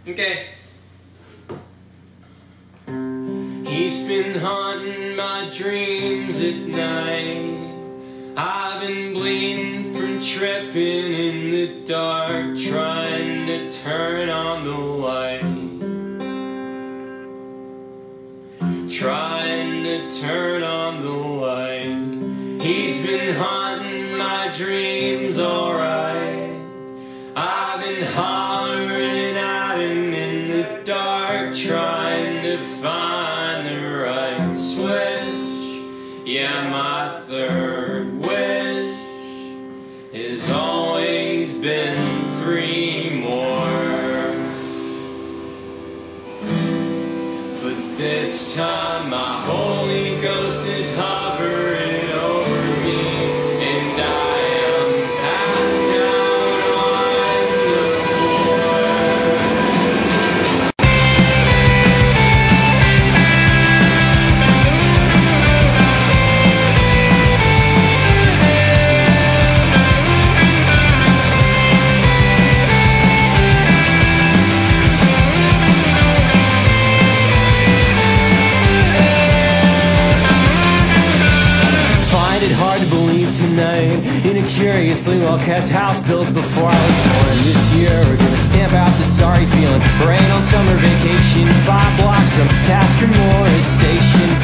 Okay. He's been haunting my dreams at night. I've been bleeding from tripping in the dark, trying to turn on the light. Trying to turn on the light. He's been haunting my dreams, alright. I've been hollering at him in the dark, trying to find the right switch. Yeah, my third wish has always been 3 more. But this time my Holy Ghost is hovering over me, and I am passed out on the floor. Find it hard to believe tonight in a curiously well-kept house built before I was born. This year we're gonna stamp out the sorry feeling. Rain on summer vacation, 5 blocks from Tasker Morris Station.